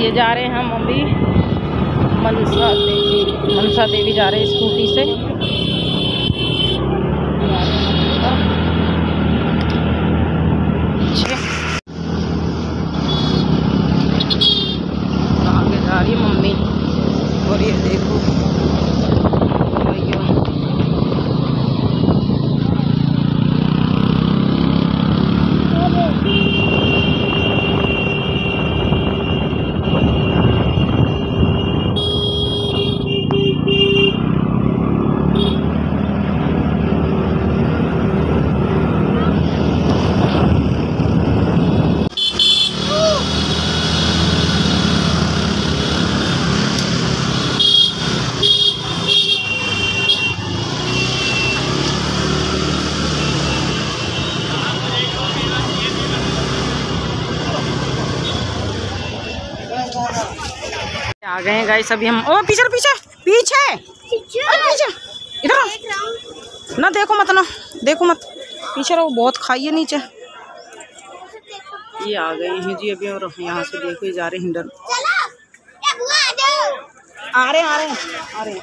ये जा रहे हैं हम अभी मनसा देवी जा रहे हैं स्कूटी से। आगे जा रही मम्मी और ये देखो आ गए हैं गाइस। अभी हम ओ पीछे पीछे पीछे पीछे इधर ना देखो मत पीछे रहो, बहुत खाइए नीचे। ये आ गए हैं जी अभी और यहाँ से देखो ये जा रहे हैं हिंडन। आ रहे हैं।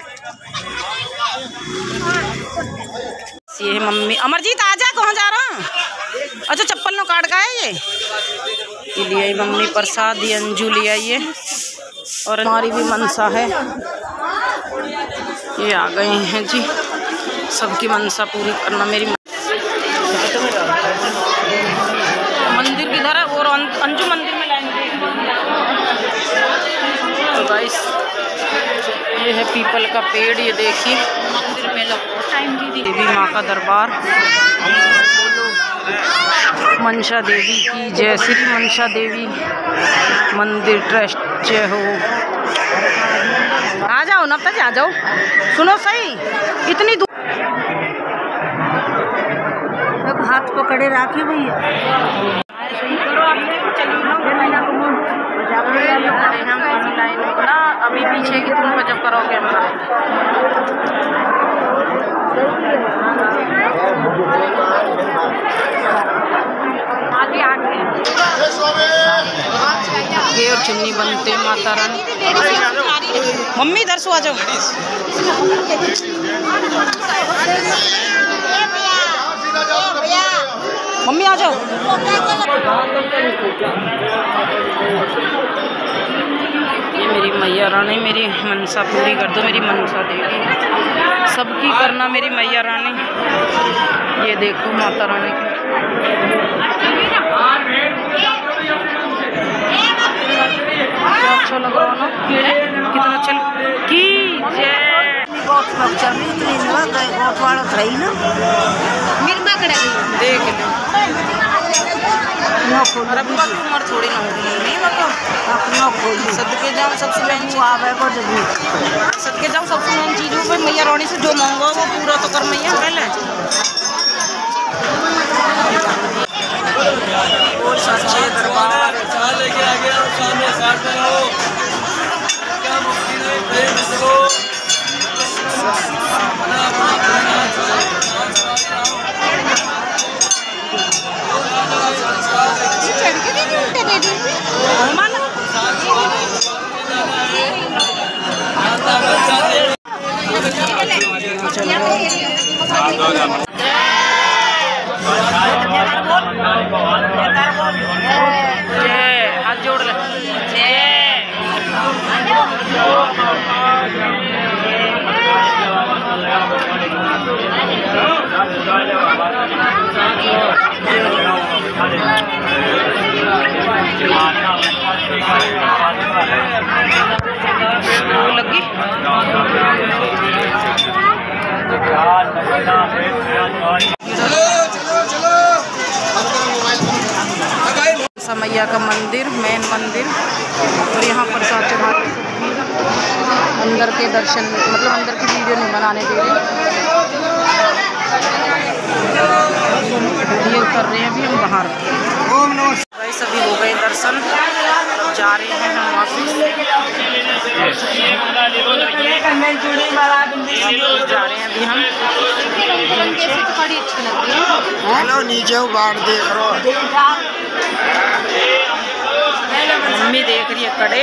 ये है मम्मी। अमरजीत आजा, कहाँ जा रहा है? अच्छा चप्पल नो काट का है ये लिए मम्मी प्रसाद, ये अंजू लिया ये और हमारी भी मनसा है। ये आ गए हैं जी, सबकी मनसा पूरी करना। मेरी मंदिर किधर है और अंजू मंदिर में लाएंगे। तो गाइस ये है पीपल का पेड़, ये देखिए मंदिर में देवी माँ का दरबार। मनसा देवी की जय, श्री मनसा देवी मंदिर ट्रस्ट जय हो। आ जाओ नब्ता जी, आ जाओ। सुनो सही, इतनी दूर हाथ पकड़े राखी भैया। अभी पीछे की तुम जब करोगे आगे और चुन्नी बनते माता रानी। मम्मी इधर से आ जाओ। मम्मी आ जाओ। ये मेरी मैया रानी, मेरी मनसा पूरी कर दो। मेरी मनसा देवी सबकी करना, मेरी मैया रानी। ये देखो माता रानी की अच्छा लग रहा ना, कितना अच्छा की जय। देख उम्र थोड़ी ना होगी, सदके जाओ सबसे मेन चीज़ों पे मैया रानी से जो मांगो वो पूरा तो कर मैया पहले। और सच्चे दरबार लेके आ गया सामने साथ में हो क्या मुक्ति नहीं प्रेम से हाथ जोड़ ले। लगी मैया का मंदिर, मेन मंदिर। और यहाँ पर साथ अंदर के दर्शन, मतलब अंदर की वीडियो नहीं बनाने दे रहे, वीडियो कर रहे हैं अभी हम बाहर। भाई सभी हो गए दर्शन, जा रहे हैं हम वापस। जा रहे हैं अभी हम नीचे नीचे बाढ़ देख रहे हो। मम्मी देख रही है कड़े।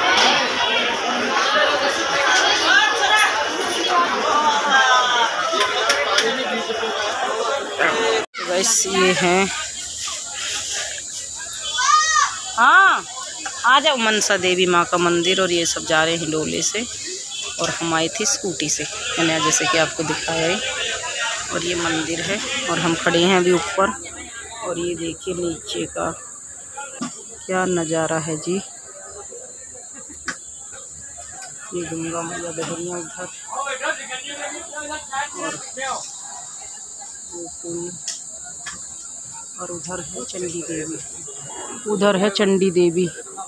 बस ये हैं। हाँ आ जाओ। मनसा देवी माँ का मंदिर और ये सब जा रहे हैं हिंडोले से, और हम आए थे स्कूटी से, मैंने जैसे कि आपको दिखाया है। और ये मंदिर है और हम खड़े हैं अभी ऊपर, और ये देखिए नीचे का क्या नज़ारा है जी। ये गंगा मैया बह रही हैं उधर, और उधर है चंडी देवी, उधर है चंडी देवी।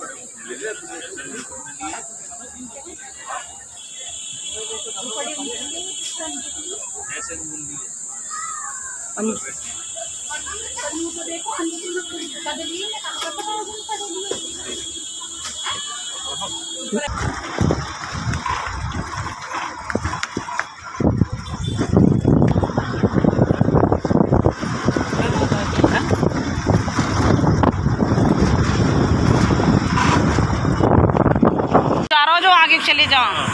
चारों जो आगे चले जाओ।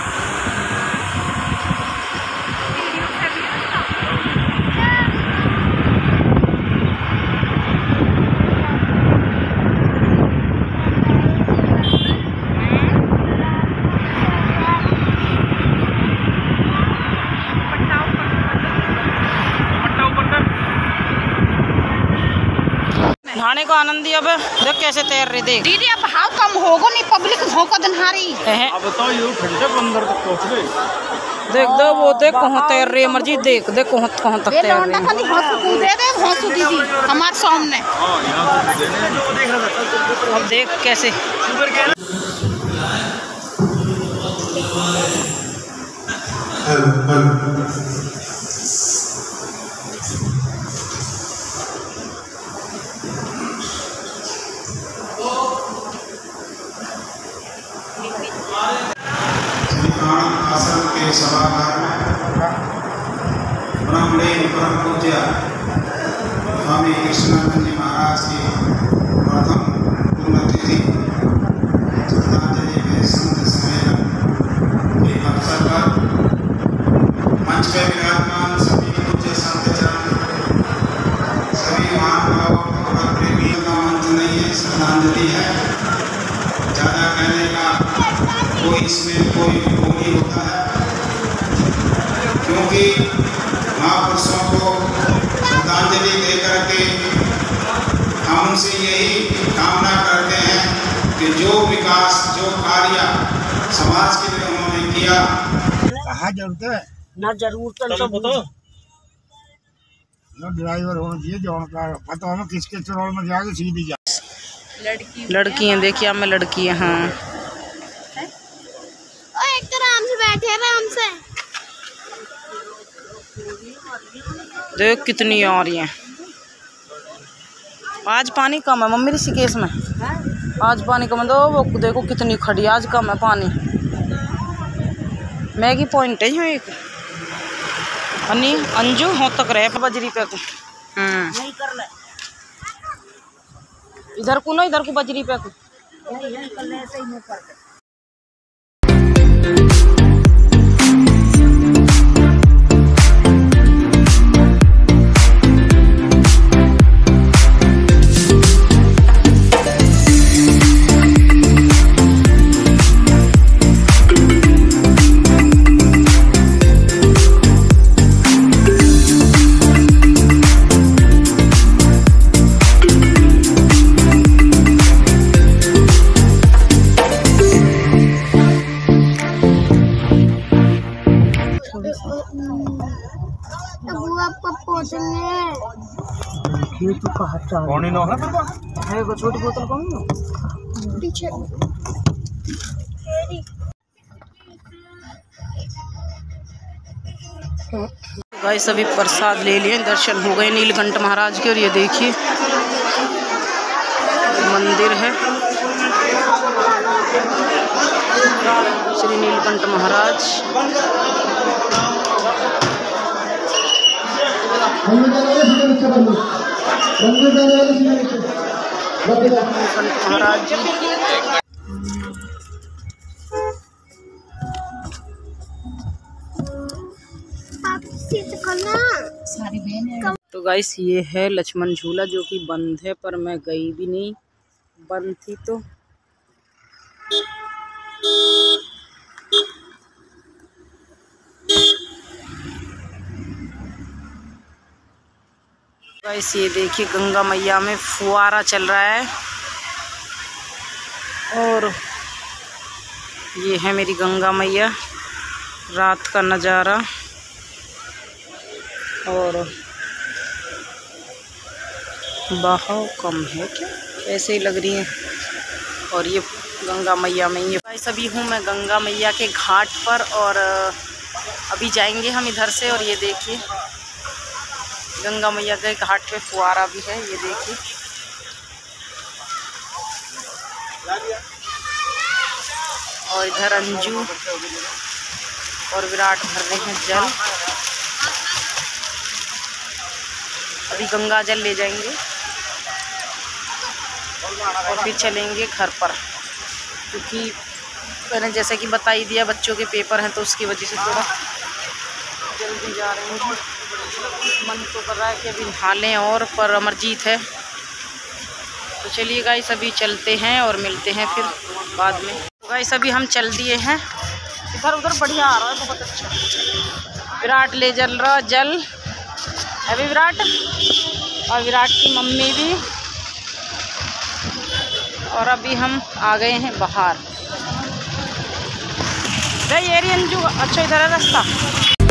नहाने को आनंद ही। अब देख कैसे तैर रही। देख दीदी अब भाव कम होगा नहीं, पब्लिक भौंका दनहारी। अब बताओ ये घंटे के अंदर तक पहुंच गए। देख दो वो देख कहाँ तैर रही है मर्जी। देख देख कहाँ तक तैर रही है। खाली हंसू कूदे दे हंसू दीदी हमारे सामने। अब देख कैसे। आश्रम के सभागार में ब्रह्मलीन परम पूज्य स्वामी कृष्णानंद जी महाराज की प्रथम पुण्यतिथि श्रद्धांजलि में संत सम्मेलन के अवसर पर मंच पे विराजमान सभी पूज्य संतजन, सभी महानुभाव और प्रेमी का मंच नहीं है, श्रद्धांजलि है। ज़्यादा कहने का कोई इसमें कोई नहीं होता है, क्योंकि महापुरुषों को श्रद्धांजलि देकर के हम उनसे यही कामना करते हैं कि जो विकास, जो कार्य समाज के लिए उन्होंने किया। कहा जरूरत है ना जरूर ड्राइवर होना चाहिए जो उनका पता हो किसके चुनाव में जाके सीधी जा। लड़की हैं देखिए, अब मैं लड़की है। हाँ एक तो आराम से बैठे हैं, आराम से देख कितनी आ रही हैं। आज पानी कम है मम्मी ऋषिकेश में, आज पानी कम है। तो वो देखो कितनी खड़ी, आज कम है पानी। मैगी पॉइंट है यहाँ एक। अन्नी अंजू हो तक रहे बजरी पे को। नहीं कर ले इधर को ना, इधर को बजरी पे को। तू कहाँ चाह पानी ना है वो छोटी बोतल कौन पीछे। भाई सभी प्रसाद ले लिए, दर्शन हो गए नीलकंठ महाराज के। और ये देखिए मंदिर है श्री नीलकंठ महाराज। नीलकंठ महाराज जी तो गाइस ये है लक्ष्मण झूला जो कि बंद है, पर मैं गई भी नहीं, बंद थी तो। गाइस ये देखिए गंगा मैया में फुहारा चल रहा है और ये है मेरी गंगा मैया, रात का नज़ारा। और बहाव कम है क्या, ऐसे ही लग रही है। और ये गंगा मैया में ये भाई सभी हूँ मैं गंगा मैया के घाट पर, और अभी जाएंगे हम इधर से। और ये देखिए गंगा मैया के घाट पे फुहारा भी है, ये देखिए। और इधर अंजू और विराट भर रहे हैं जल। अभी गंगा जल ले जाएंगे और फिर चलेंगे घर पर, क्योंकि मैंने जैसे कि बता ही दिया बच्चों के पेपर हैं, तो उसकी वजह से थोड़ा जल्दी जा रहे हैं। मन तो कर रहा है कि अभी नहा लें, और पर अमरजीत है। तो चलिए गाइस अभी चलते हैं और मिलते हैं फिर बाद में। तो गाइस अभी हम चल दिए हैं, इधर उधर बढ़िया आ रहा है, बहुत अच्छा। विराट ले जल रहा जल, अभी विराट और विराट की मम्मी भी। और अभी हम आ गए हैं बाहर। ये अंजू अच्छा इधर है रास्ता।